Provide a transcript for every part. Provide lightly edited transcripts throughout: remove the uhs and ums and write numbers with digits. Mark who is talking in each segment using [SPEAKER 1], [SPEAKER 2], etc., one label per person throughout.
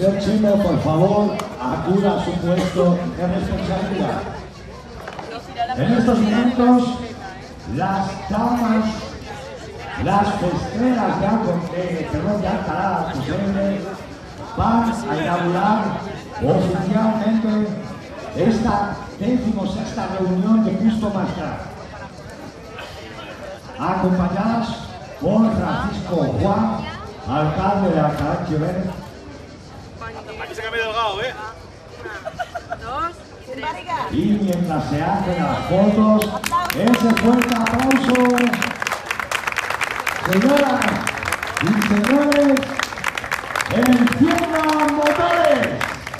[SPEAKER 1] Usted, Chimo, por favor, acuda a su puesto de responsabilidad. En estos momentos, las damas, las festeras de Alcalá, van a inaugurar oficialmente esta 16ª reunión de Justo Maestrat, acompañadas por Francisco Juan, alcalde de Alcalá de Henares.
[SPEAKER 2] Aquí se cambia delgado, ¿eh?
[SPEAKER 1] Y mientras se hacen las fotos, ese fuerte aplauso. Señoras y señores, enciendan motores.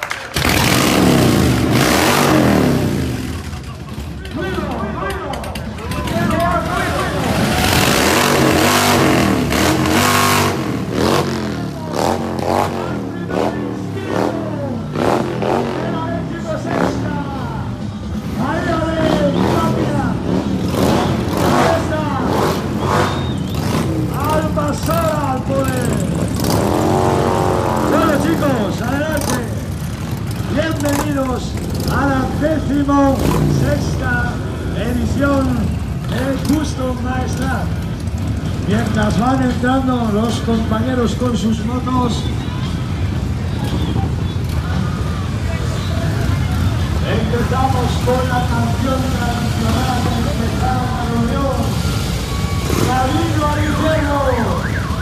[SPEAKER 1] Bienvenidos a la 16ª edición de Justo Maestrat. Mientras van entrando los compañeros con sus motos, empezamos con la canción tradicional de empezar la reunión. Camino al infierno.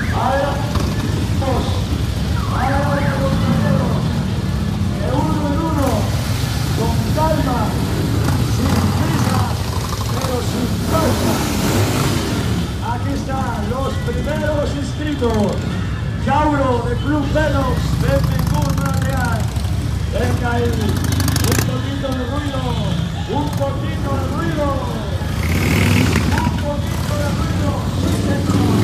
[SPEAKER 1] Con calma, sin prisa, pero sin pausa. Aquí están los primeros inscritos. Yauro de Club Velox, benvingut Real. Venga ahí, un poquito de ruido, un poquito de ruido, un poquito de ruido, sí señor.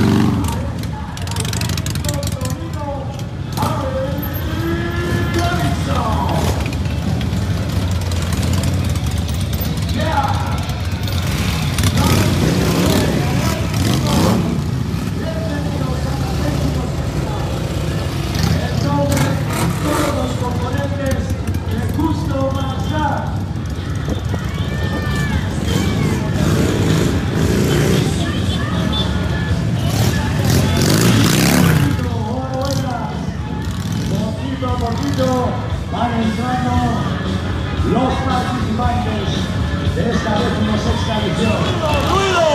[SPEAKER 1] Van entrando los participantes de esta 16ª edición. ¡Ruido!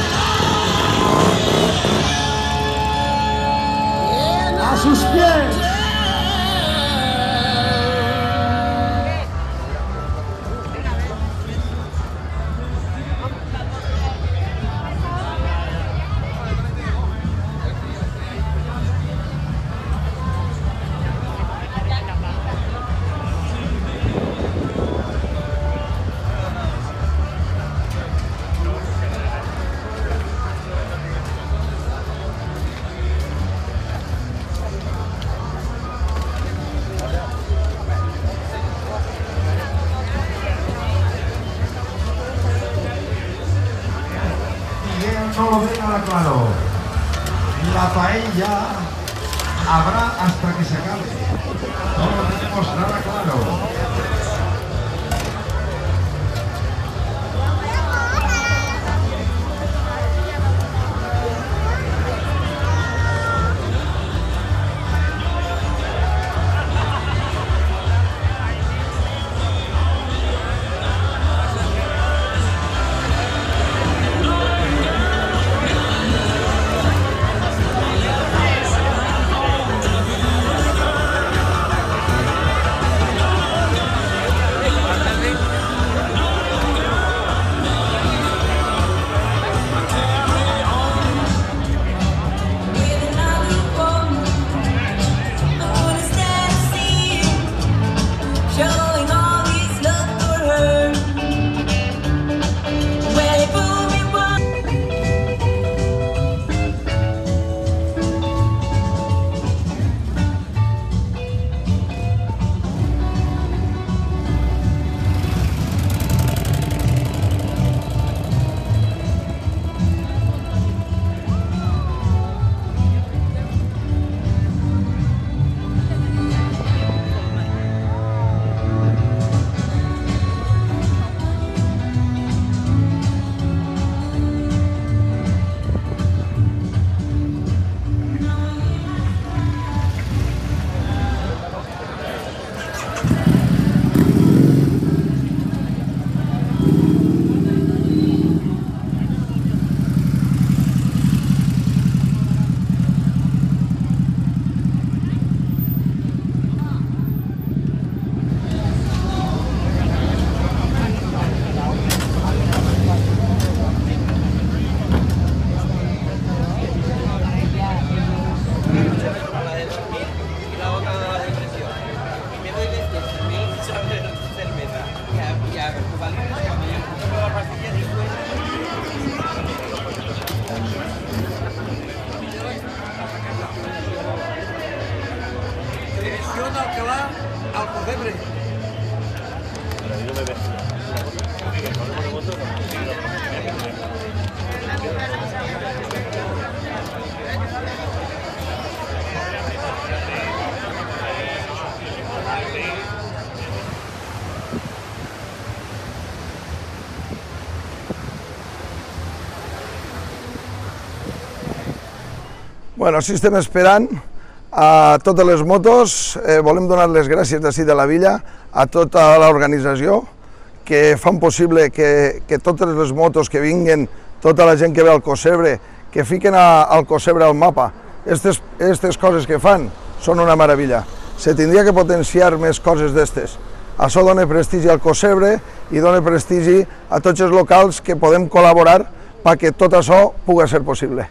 [SPEAKER 1] ¡A sus pies!
[SPEAKER 3] No lo tenga claro. La paella habrá hasta que se acabe. No lo tenemos nada claro.
[SPEAKER 4] Bueno, així estem esperant a totes les motos. Volem donar les gràcies d'ací de la villa a tota l'organització que fan possible que totes les motos que vinguen, tota la gent que ve al Cosebre, que fiquen al Cosebre al mapa. Aquestes coses que fan són una meravella. Se tindria que potenciar més coses d'estes. Això dona prestigi al Cosebre i dona prestigi a tots els locals que podem col·laborar perquè tot això pugui ser possible.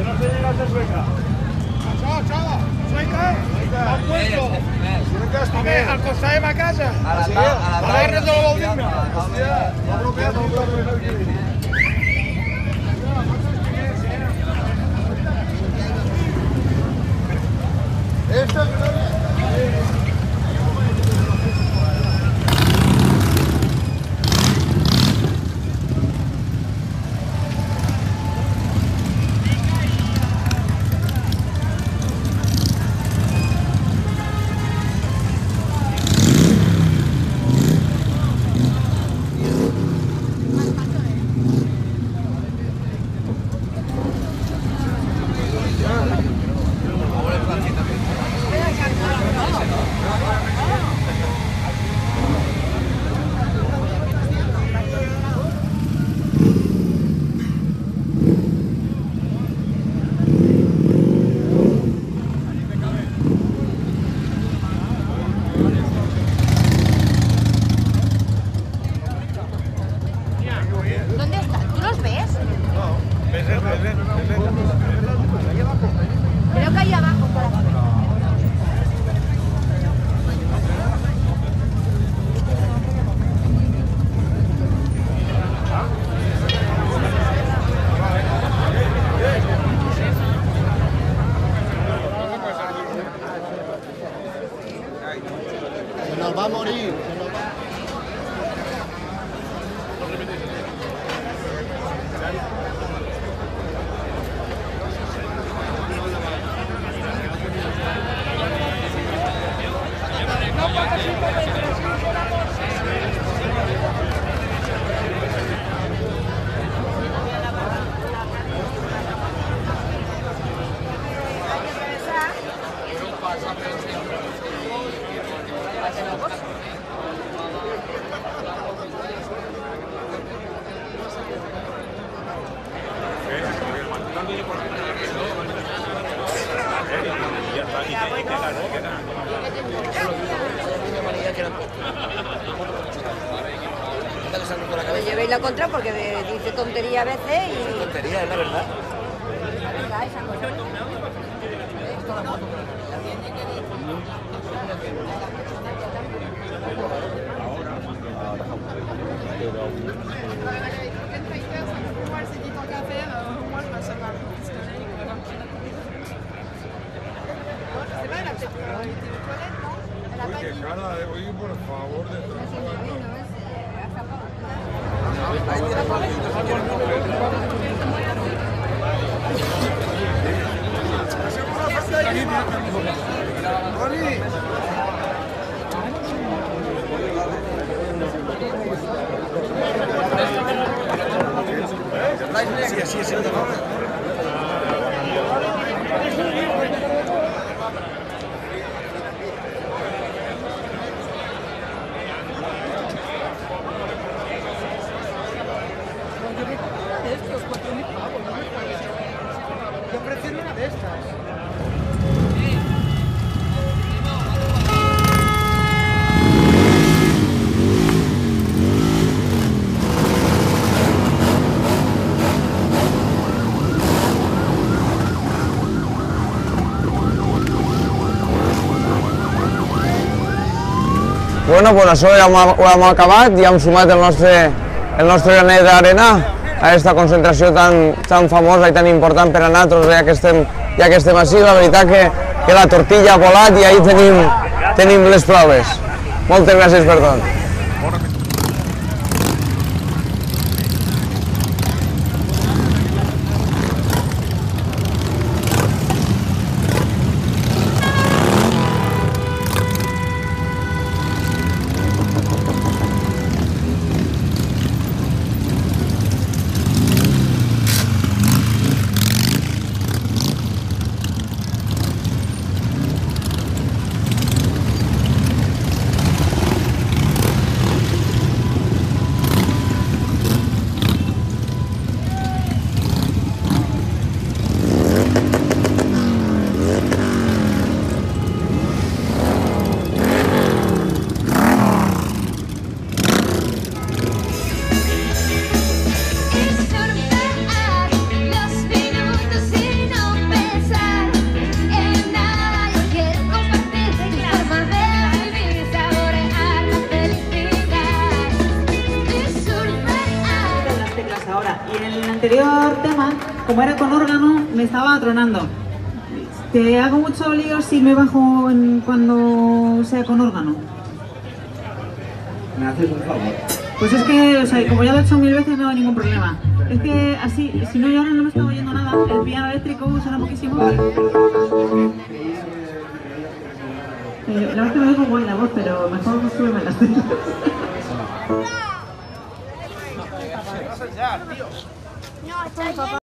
[SPEAKER 2] no se llega a ser sueca.
[SPEAKER 5] Chao, sueca, al puesto. A ver, al costat de ma casa. A la barra de la Valdina.
[SPEAKER 3] Hòstia, no bloquea, no bloquea.
[SPEAKER 6] ¿Dónde están? ¿Tú los ves? Creo que ahí abajo, por aquí.
[SPEAKER 5] Se nos va a morir.
[SPEAKER 6] Me llevéis la contra porque me dice tontería a veces y...
[SPEAKER 7] Tontería, es la verdad.
[SPEAKER 6] Venga, esa cosa.
[SPEAKER 3] Oye, por favor,
[SPEAKER 7] Sí, sí.
[SPEAKER 5] Yo prefiero una de estas.
[SPEAKER 8] Bueno, pues això ja ho hem acabat, ja hem sumat el nostre granet d'arena a aquesta concentració tan famosa i tan important per a nosaltres, ja que estem així. La veritat que la tortilla ha volat i ahí tenim les proves. Moltes gràcies per tot.
[SPEAKER 7] anterior tema, como era con órgano, me estaba tronando. ¿Te hago mucho lío si me bajo cuando sea con órgano?
[SPEAKER 9] ¿Me haces un favor?
[SPEAKER 7] Pues es que, o sea, como ya lo he hecho 1000 veces, no hay ningún problema. Es que así, si no, yo ahora no me estaba oyendo nada. El piano eléctrico suena poquísimo.
[SPEAKER 9] Vale.
[SPEAKER 7] La verdad es que me dejo guay la voz, pero mejor súbeme la estrella.
[SPEAKER 6] No, está